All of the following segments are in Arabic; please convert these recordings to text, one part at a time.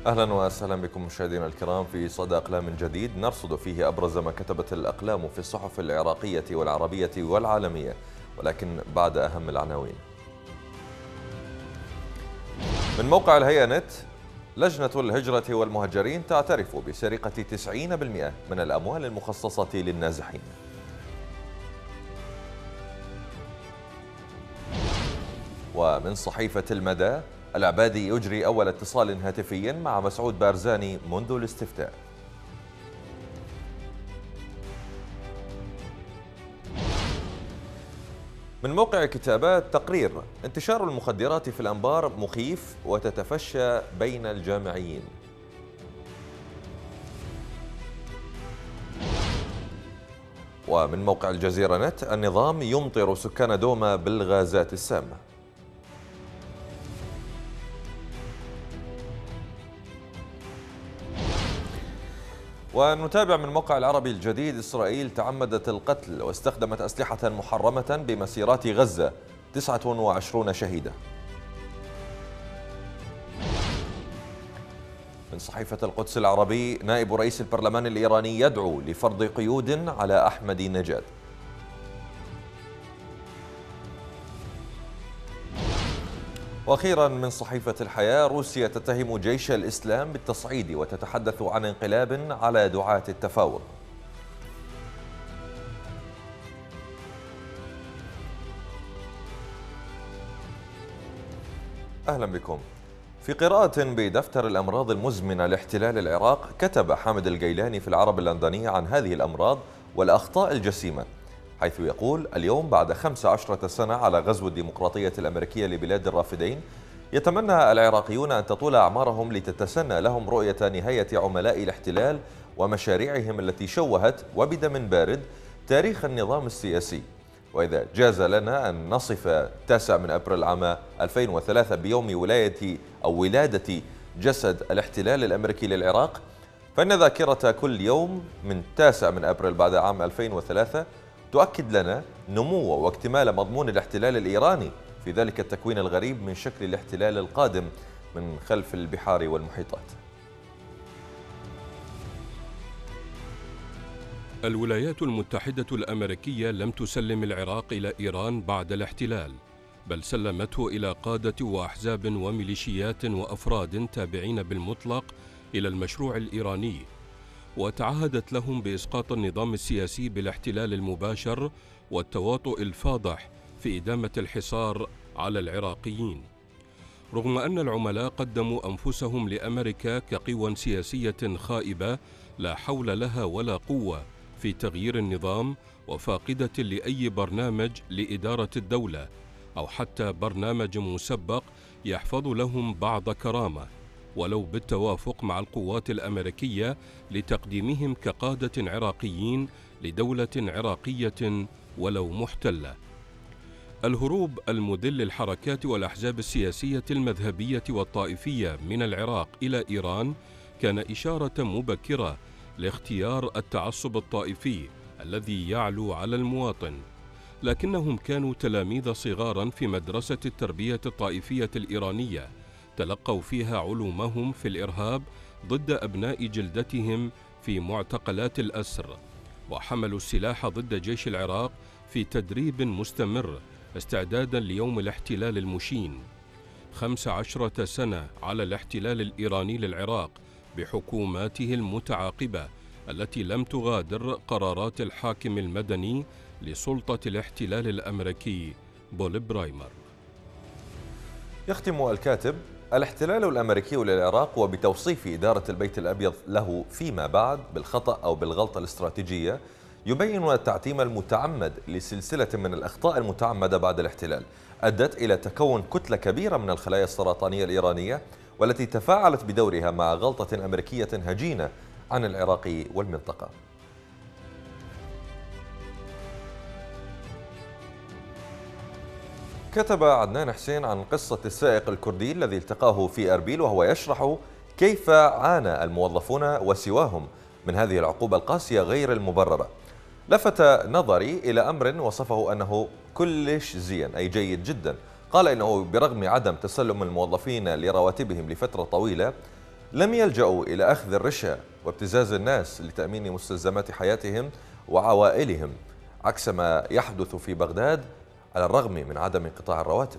أهلا وسهلا بكم مشاهدينا الكرام في صدى أقلام جديد نرصد فيه أبرز ما كتبت الأقلام في الصحف العراقية والعربية والعالمية، ولكن بعد أهم العناوين. من موقع الهيئة نت: لجنة الهجرة والمهجرين تعترف بسرقة 90% من الأموال المخصصة للنازحين. ومن صحيفة المدى: العبادي يجري أول اتصال هاتفي مع مسعود بارزاني منذ الاستفتاء. من موقع كتابات: تقرير: انتشار المخدرات في الأنبار مخيف وتتفشى بين الجامعيين. ومن موقع الجزيرة نت: النظام يمطر سكان دوما بالغازات السامة. ونتابع من موقع العربي الجديد: إسرائيل تعمدت القتل واستخدمت أسلحة محرمة بمسيرات غزة، 29 شهيدا. من صحيفة القدس العربي: نائب رئيس البرلمان الإيراني يدعو لفرض قيود على أحمد نجاد. وأخيرا من صحيفة الحياة: روسيا تتهم جيش الإسلام بالتصعيد وتتحدث عن انقلاب على دعاة التفاوض. أهلا بكم. في قراءة بدفتر الأمراض المزمنة لاحتلال العراق، كتب حامد الجيلاني في العرب اللندنية عن هذه الأمراض والأخطاء الجسيمة، حيث يقول: اليوم بعد 15 سنة على غزو الديمقراطية الأمريكية لبلاد الرافدين، يتمنى العراقيون أن تطول أعمارهم لتتسنى لهم رؤية نهاية عملاء الاحتلال ومشاريعهم التي شوهت وبدم بارد تاريخ النظام السياسي. وإذا جاز لنا أن نصف 9 من أبريل عام 2003 بيوم ولادة جسد الاحتلال الأمريكي للعراق، فإن ذاكرة كل يوم من 9 من أبريل بعد عام 2003 تؤكد لنا نمو واكتمال مضمون الاحتلال الإيراني في ذلك التكوين الغريب من شكل الاحتلال القادم من خلف البحار والمحيطات. الولايات المتحدة الأمريكية لم تسلم العراق إلى إيران بعد الاحتلال، بل سلمته إلى قادة وأحزاب وميليشيات وأفراد تابعين بالمطلق إلى المشروع الإيراني، وتعهدت لهم بإسقاط النظام السياسي بالاحتلال المباشر والتواطؤ الفاضح في إدامة الحصار على العراقيين. رغم أن العملاء قدموا أنفسهم لأمريكا كقوى سياسية خائبة لا حول لها ولا قوة في تغيير النظام وفاقدة لأي برنامج لإدارة الدولة أو حتى برنامج مسبق يحفظ لهم بعض كرامة ولو بالتوافق مع القوات الأمريكية لتقديمهم كقادة عراقيين لدولة عراقية ولو محتلة. الهروب المذل للحركات والأحزاب السياسية المذهبية والطائفية من العراق إلى إيران كان إشارة مبكرة لاختيار التعصب الطائفي الذي يعلو على المواطن، لكنهم كانوا تلاميذ صغارا في مدرسة التربية الطائفية الإيرانية، تلقوا فيها علومهم في الإرهاب ضد أبناء جلدتهم في معتقلات الأسر، وحملوا السلاح ضد جيش العراق في تدريب مستمر استعدادا ليوم الاحتلال المشين. 15 سنة على الاحتلال الإيراني للعراق بحكوماته المتعاقبة التي لم تغادر قرارات الحاكم المدني لسلطة الاحتلال الأمريكي بول برايمر. يختم الكاتب: الاحتلال الأمريكي للعراق وبتوصيف إدارة البيت الأبيض له فيما بعد بالخطأ أو بالغلطة الاستراتيجية يبين التعتيم المتعمد لسلسلة من الأخطاء المتعمدة بعد الاحتلال أدت إلى تكون كتلة كبيرة من الخلايا السرطانية الإيرانية، والتي تفاعلت بدورها مع غلطة أمريكية هجينة عن العراق والمنطقة. كتب عدنان حسين عن قصة السائق الكردي الذي التقاه في أربيل، وهو يشرح كيف عانى الموظفون وسواهم من هذه العقوبة القاسية غير المبررة. لفت نظري إلى أمر وصفه أنه كلش زين، أي جيد جدا. قال إنه برغم عدم تسلم الموظفين لرواتبهم لفترة طويلة، لم يلجأوا إلى أخذ الرشا وابتزاز الناس لتأمين مستلزمات حياتهم وعوائلهم، عكس ما يحدث في بغداد على الرغم من عدم انقطاع الرواتب.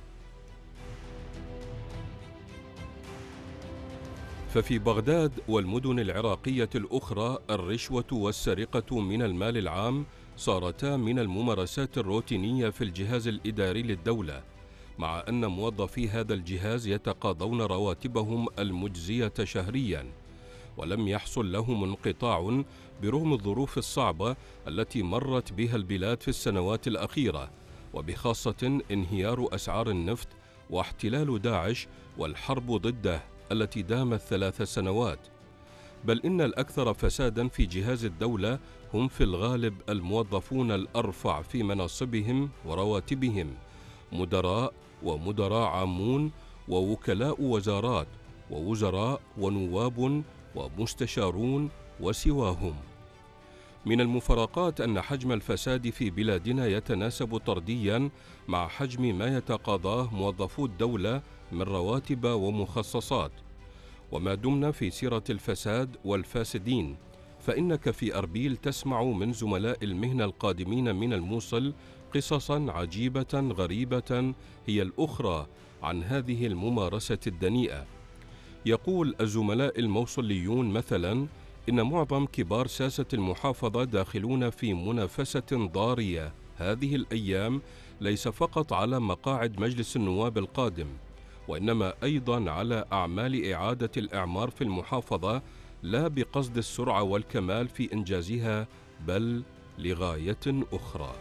ففي بغداد والمدن العراقية الأخرى الرشوة والسرقة من المال العام صارتا من الممارسات الروتينية في الجهاز الإداري للدولة، مع أن موظفي هذا الجهاز يتقاضون رواتبهم المجزية شهرياً، ولم يحصل لهم انقطاع برغم الظروف الصعبة التي مرت بها البلاد في السنوات الأخيرة، وبخاصة انهيار أسعار النفط واحتلال داعش والحرب ضده التي دامت 3 سنوات. بل إن الأكثر فساداً في جهاز الدولة هم في الغالب الموظفون الأرفع في مناصبهم ورواتبهم، مدراء ومدراء عامون ووكلاء وزارات ووزراء ونواب ومستشارون وسواهم. من المفارقات أن حجم الفساد في بلادنا يتناسب طردياً مع حجم ما يتقاضاه موظفو الدولة من رواتب ومخصصات. وما دمنا في سيرة الفساد والفاسدين، فإنك في أربيل تسمع من زملاء المهنة القادمين من الموصل قصصاً عجيبة غريبة هي الأخرى عن هذه الممارسة الدنيئة. يقول الزملاء الموصليون مثلاً إن معظم كبار ساسة المحافظة داخلون في منافسة ضارية هذه الأيام، ليس فقط على مقاعد مجلس النواب القادم، وإنما أيضاً على أعمال إعادة الإعمار في المحافظة، لا بقصد السرعة والكمال في إنجازها بل لغاية أخرى.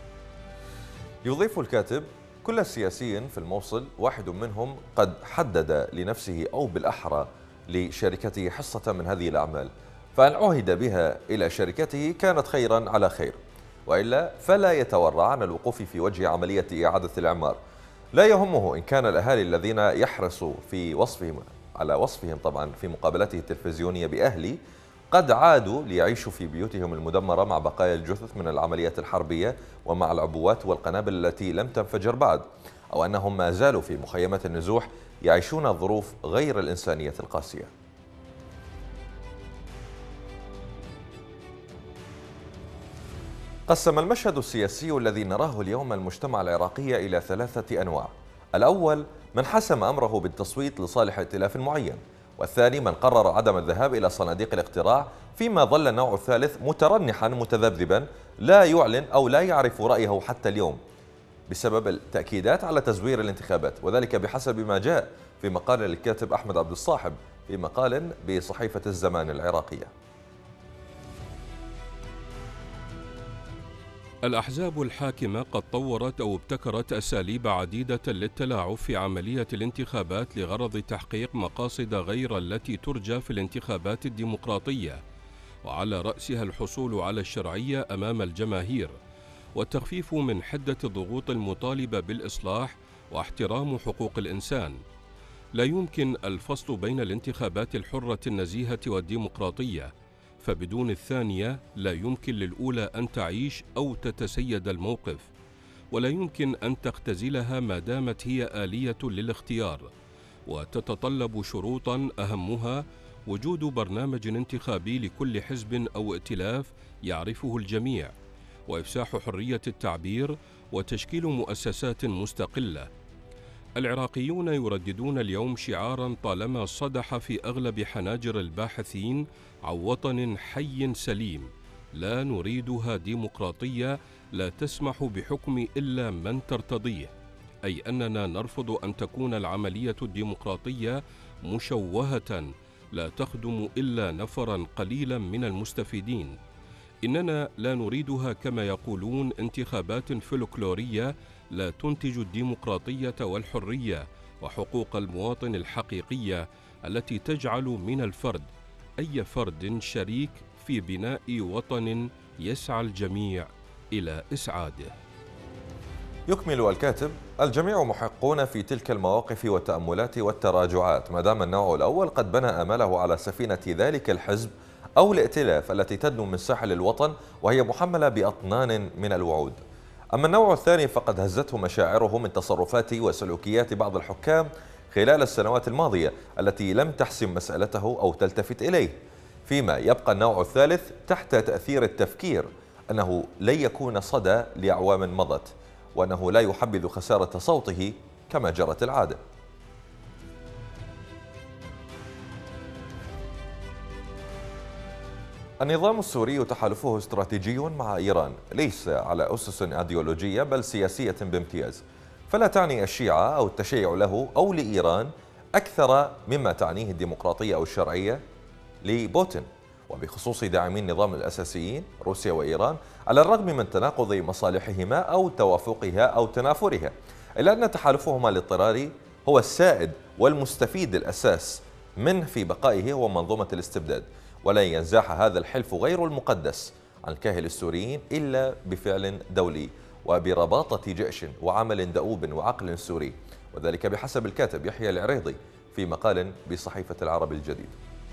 يضيف الكاتب: كل السياسيين في الموصل واحد منهم قد حدد لنفسه أو بالأحرى لشركته حصة من هذه الأعمال، فإن عهد بها إلى شركته كانت خيراً على خير، وإلا فلا يتورع عن الوقوف في وجه عملية إعادة الإعمار. لا يهمه إن كان الأهالي الذين يحرصوا في وصفهم طبعا في مقابلته التلفزيونية بأهلي قد عادوا ليعيشوا في بيوتهم المدمرة مع بقايا الجثث من العمليات الحربية ومع العبوات والقنابل التي لم تنفجر بعد، أو أنهم ما زالوا في مخيمات النزوح يعيشون الظروف غير الإنسانية القاسية. قسم المشهد السياسي الذي نراه اليوم المجتمع العراقي إلى 3 أنواع: الأول من حسم أمره بالتصويت لصالح ائتلاف معين، والثاني من قرر عدم الذهاب إلى صناديق الاقتراع، فيما ظل النوع الثالث مترنحا متذبذبا لا يعلن أو لا يعرف رأيه حتى اليوم بسبب التأكيدات على تزوير الانتخابات، وذلك بحسب ما جاء في مقال للكاتب أحمد عبد الصاحب في مقال بصحيفة الزمان العراقية. الأحزاب الحاكمة قد طورت أو ابتكرت أساليب عديدة للتلاعب في عملية الانتخابات لغرض تحقيق مقاصد غير التي ترجى في الانتخابات الديمقراطية، وعلى رأسها الحصول على الشرعية أمام الجماهير، والتخفيف من حدة الضغوط المطالبة بالإصلاح، واحترام حقوق الإنسان. لا يمكن الفصل بين الانتخابات الحرة النزيهة والديمقراطية، فبدون الثانية لا يمكن للأولى أن تعيش أو تتسيد الموقف، ولا يمكن أن تختزلها ما دامت هي آلية للاختيار، وتتطلب شروطاً أهمها وجود برنامج انتخابي لكل حزب أو ائتلاف يعرفه الجميع، وإفساح حرية التعبير، وتشكيل مؤسسات مستقلة. العراقيون يرددون اليوم شعاراً طالما صدح في أغلب حناجر الباحثين عن وطن حي سليم: لا نريدها ديمقراطية لا تسمح بحكم إلا من ترتضيه، أي أننا نرفض أن تكون العملية الديمقراطية مشوهة لا تخدم إلا نفراً قليلاً من المستفيدين. إننا لا نريدها كما يقولون انتخابات فلكلورية لا تنتج الديمقراطية والحرية وحقوق المواطن الحقيقية التي تجعل من الفرد أي فرد شريك في بناء وطن يسعى الجميع إلى إسعاده. يكمل الكاتب: الجميع محقون في تلك المواقف والتأملات والتراجعات، ما دام النوع الأول قد بنى آمله على سفينة ذلك الحزب أو الائتلاف التي تدنو من ساحل الوطن وهي محملة بأطنان من الوعود. أما النوع الثاني فقد هزته مشاعره من تصرفات وسلوكيات بعض الحكام خلال السنوات الماضية التي لم تحسم مسألته أو تلتفت إليه، فيما يبقى النوع الثالث تحت تأثير التفكير أنه لن يكون صدى لأعوام مضت، وأنه لا يحبذ خسارة صوته كما جرت العادة. النظام السوري تحالفه استراتيجي مع إيران ليس على أسس أيديولوجية بل سياسية بامتياز، فلا تعني الشيعة أو التشيع له أو لإيران أكثر مما تعنيه الديمقراطية أو الشرعية لبوتين، وبخصوص داعمي النظام الأساسيين روسيا وإيران على الرغم من تناقض مصالحهما أو توافقها أو تنافرها، إلا أن تحالفهما الاضطراري هو السائد والمستفيد الأساس منه في بقائه هو منظومة الاستبداد، ولن ينزاح هذا الحلف غير المقدس عن كاهل السوريين إلا بفعل دولي وبرباطة جيش وعمل دؤوب وعقل سوري، وذلك بحسب الكاتب يحيى العريضي في مقال بصحيفة العرب الجديد.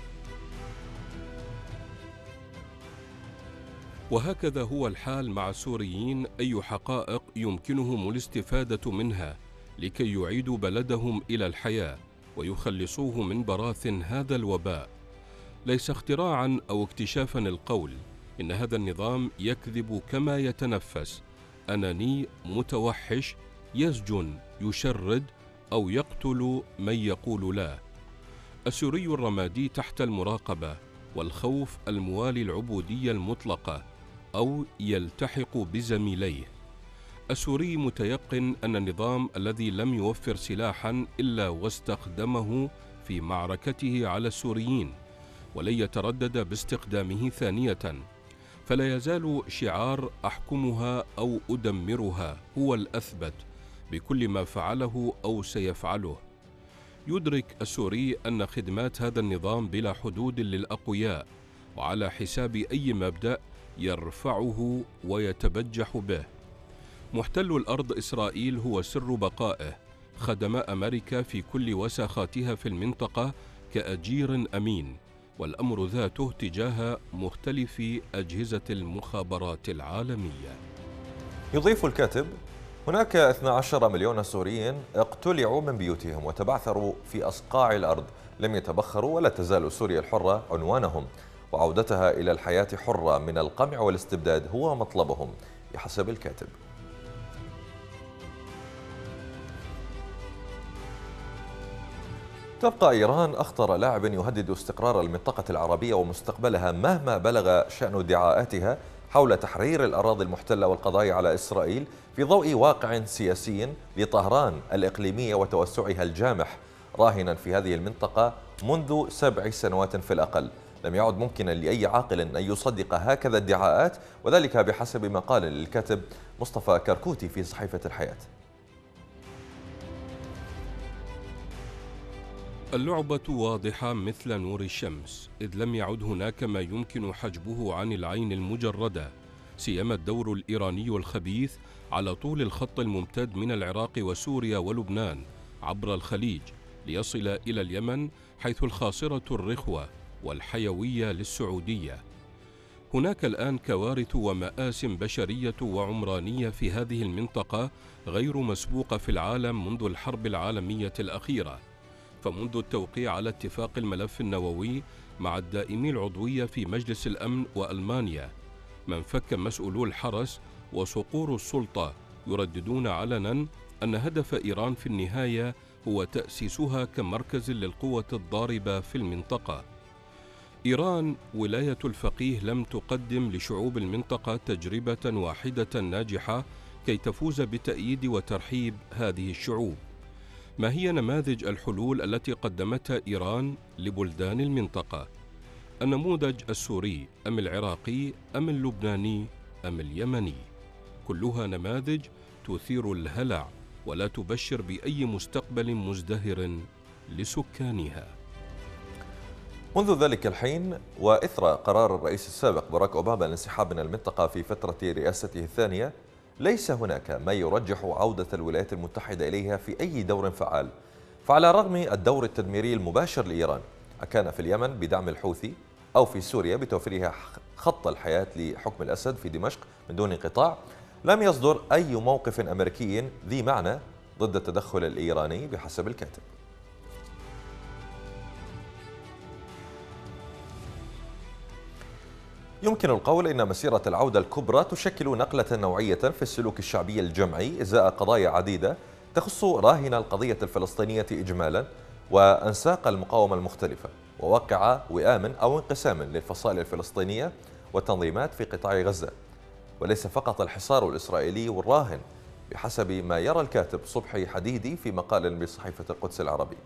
وهكذا هو الحال مع السوريين، أي حقائق يمكنهم الاستفادة منها لكي يعيدوا بلدهم إلى الحياة ويخلصوه من براثن هذا الوباء. ليس اختراعا أو اكتشافا القول إن هذا النظام يكذب كما يتنفس، أناني متوحش يسجن يشرد أو يقتل من يقول لا. السوري الرمادي تحت المراقبة والخوف الموالي العبودية المطلقة أو يلتحق بزميليه. السوري متيقن أن النظام الذي لم يوفر سلاحا إلا واستخدمه في معركته على السوريين ولن يتردد باستخدامه ثانية، فلا يزال شعار أحكمها أو أدمرها هو الأثبت بكل ما فعله أو سيفعله. يدرك السوري أن خدمات هذا النظام بلا حدود للأقوياء وعلى حساب أي مبدأ يرفعه ويتبجح به. محتل الأرض إسرائيل هو سر بقائه، خدم أمريكا في كل وساخاتها في المنطقة كأجير أمين، والأمر ذاته تجاه مختلف أجهزة المخابرات العالمية. يضيف الكاتب: هناك 12 مليون سوري اقتلعوا من بيوتهم وتبعثروا في أصقاع الأرض، لم يتبخروا، ولا تزال سوريا الحرة عنوانهم، وعودتها إلى الحياة حرة من القمع والاستبداد هو مطلبهم بحسب الكاتب. تبقى إيران أخطر لاعب يهدد استقرار المنطقة العربية ومستقبلها مهما بلغ شأن ادعاءاتها حول تحرير الأراضي المحتلة والقضاء على إسرائيل في ضوء واقع سياسي لطهران الإقليمية وتوسعها الجامح راهنا في هذه المنطقة منذ 7 سنوات في الأقل. لم يعد ممكنا لأي عاقل أن يصدق هكذا ادعاءات، وذلك بحسب مقال للكاتب مصطفى كركوتي في صحيفة الحياة. اللعبة واضحة مثل نور الشمس، إذ لم يعد هناك ما يمكن حجبه عن العين المجردة، سيما الدور الإيراني الخبيث على طول الخط الممتد من العراق وسوريا ولبنان عبر الخليج ليصل إلى اليمن، حيث الخاصرة الرخوة والحيوية للسعودية. هناك الآن كوارث ومآسٍ بشرية وعمرانية في هذه المنطقة غير مسبوقة في العالم منذ الحرب العالمية الأخيرة، فمنذ التوقيع على اتفاق الملف النووي مع الدائمي العضوية في مجلس الأمن وألمانيا، من فك مسؤولو الحرس وصقور السلطة يرددون علنا أن هدف إيران في النهاية هو تأسيسها كمركز للقوة الضاربة في المنطقة. إيران ولاية الفقيه لم تقدم لشعوب المنطقة تجربة واحدة ناجحة كي تفوز بتأييد وترحيب هذه الشعوب. ما هي نماذج الحلول التي قدمتها إيران لبلدان المنطقة؟ النموذج السوري أم العراقي أم اللبناني أم اليمني؟ كلها نماذج تثير الهلع ولا تبشر بأي مستقبل مزدهر لسكانها. منذ ذلك الحين وإثر قرار الرئيس السابق باراك أوباما الانسحاب من المنطقة في فترة رئاسته الثانية، ليس هناك ما يرجح عودة الولايات المتحدة إليها في أي دور فعال. فعلى رغم الدور التدميري المباشر لإيران، أكان في اليمن بدعم الحوثي أو في سوريا بتوفيرها خط الحياة لحكم الأسد في دمشق من دون انقطاع، لم يصدر أي موقف أمريكي ذي معنى ضد التدخل الإيراني بحسب الكاتب. يمكن القول إن مسيرة العودة الكبرى تشكل نقلة نوعية في السلوك الشعبي الجمعي إزاء قضايا عديدة تخص راهن القضية الفلسطينية إجمالا وأنساق المقاومة المختلفة، ووقع وئام أو انقسام للفصائل الفلسطينية والتنظيمات في قطاع غزة، وليس فقط الحصار الإسرائيلي والراهن بحسب ما يرى الكاتب صبحي حديدي في مقال بصحيفة القدس العربي.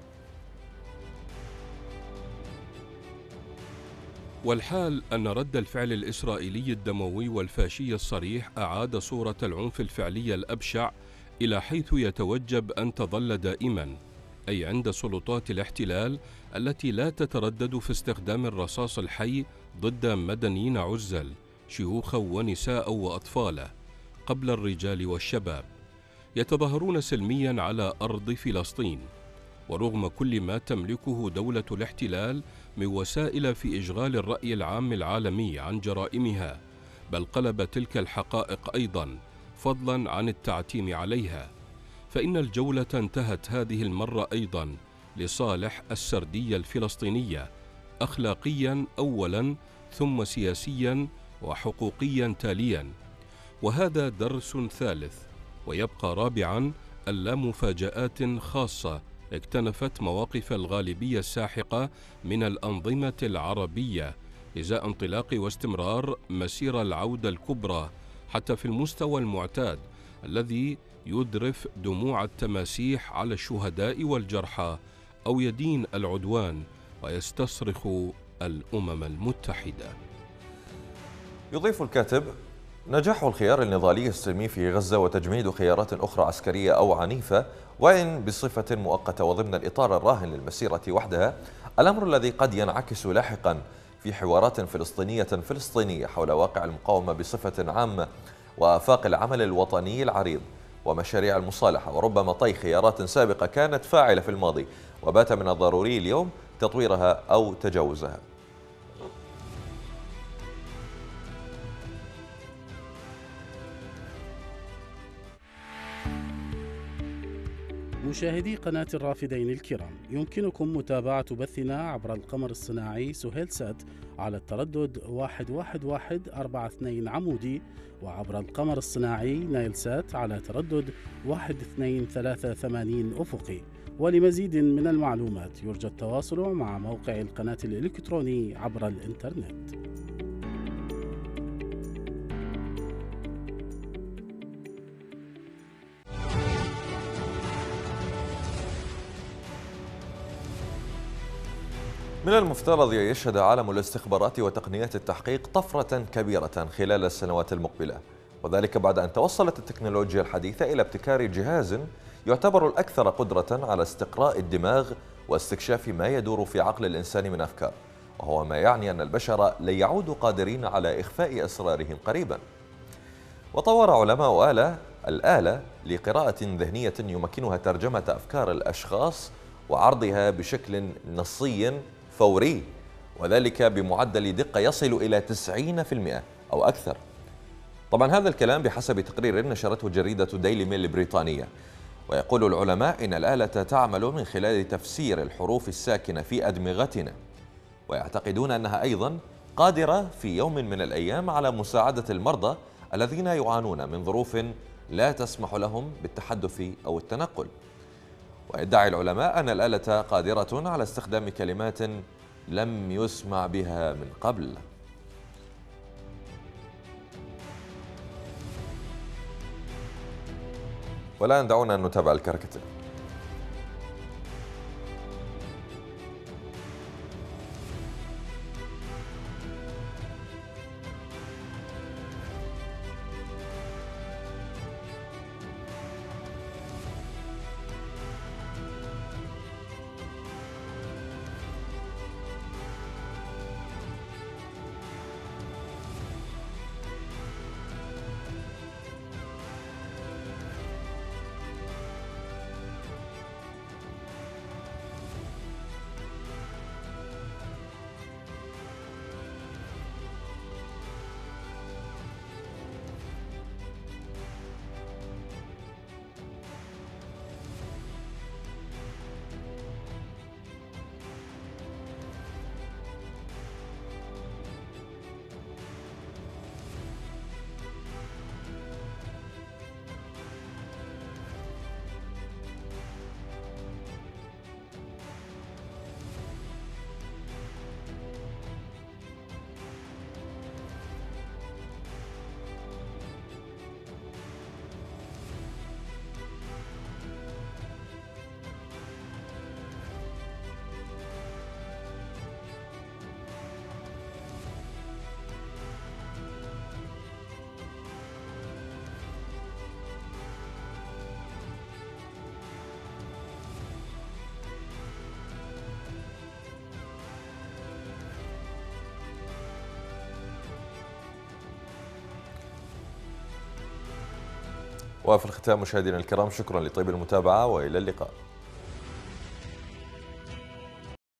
والحال أن رد الفعل الإسرائيلي الدموي والفاشي الصريح أعاد صورة العنف الفعلي الأبشع إلى حيث يتوجب أن تظل دائما، أي عند سلطات الاحتلال التي لا تتردد في استخدام الرصاص الحي ضد مدنيين عزل شيوخا ونساء وأطفالا قبل الرجال والشباب يتظاهرون سلميا على أرض فلسطين، ورغم كل ما تملكه دولة الاحتلال من وسائل في إشغال الرأي العام العالمي عن جرائمها، بل قلب تلك الحقائق أيضا فضلا عن التعتيم عليها، فإن الجولة انتهت هذه المرة أيضا لصالح السردية الفلسطينية أخلاقيا أولا ثم سياسيا وحقوقيا تاليا، وهذا درس ثالث ويبقى رابعا اللامفاجآت خاصة اكتنفت مواقف الغالبية الساحقة من الأنظمة العربية إزاء انطلاق واستمرار مسير العودة الكبرى حتى في المستوى المعتاد الذي يذرف دموع التماسيح على الشهداء والجرحى أو يدين العدوان ويستصرخ الأمم المتحدة. يضيف الكاتب: نجاح الخيار النضالي السلمي في غزة وتجميد خيارات أخرى عسكرية أو عنيفة وإن بصفة مؤقتة وضمن الإطار الراهن للمسيرة وحدها، الأمر الذي قد ينعكس لاحقا في حوارات فلسطينية حول واقع المقاومة بصفة عامة وآفاق العمل الوطني العريض ومشاريع المصالحة، وربما طي خيارات سابقة كانت فاعلة في الماضي وبات من الضروري اليوم تطويرها أو تجاوزها. مشاهدي قناة الرافدين الكرام، يمكنكم متابعة بثنا عبر القمر الصناعي سهيلسات على التردد 11142 عمودي، وعبر القمر الصناعي نايلسات على تردد 1238 أفقي. ولمزيد من المعلومات يرجى التواصل مع موقع القناة الإلكتروني عبر الإنترنت. من المفترض أن يشهد عالم الاستخبارات وتقنيات التحقيق طفرة كبيرة خلال السنوات المقبلة، وذلك بعد أن توصلت التكنولوجيا الحديثة إلى ابتكار جهاز يعتبر الأكثر قدرة على استقراء الدماغ واستكشاف ما يدور في عقل الإنسان من أفكار، وهو ما يعني أن البشر لن يعودوا قادرين على إخفاء أسرارهم قريبا. وطور علماء الآلة لقراءة ذهنية يمكنها ترجمة أفكار الأشخاص وعرضها بشكل نصي فوري، وذلك بمعدل دقة يصل إلى 90% أو أكثر. طبعا هذا الكلام بحسب تقرير نشرته جريدة ديلي ميل البريطانية. ويقول العلماء إن الآلة تعمل من خلال تفسير الحروف الساكنة في أدمغتنا، ويعتقدون أنها أيضا قادرة في يوم من الأيام على مساعدة المرضى الذين يعانون من ظروف لا تسمح لهم بالتحدث أو التنقل. ويدعي العلماء أن الآلة قادرة على استخدام كلمات لم يسمع بها من قبل. والآن دعونا نتابع الكاريكاتير. وفي الختام مشاهدينا الكرام، شكرا لطيب المتابعة وإلى اللقاء.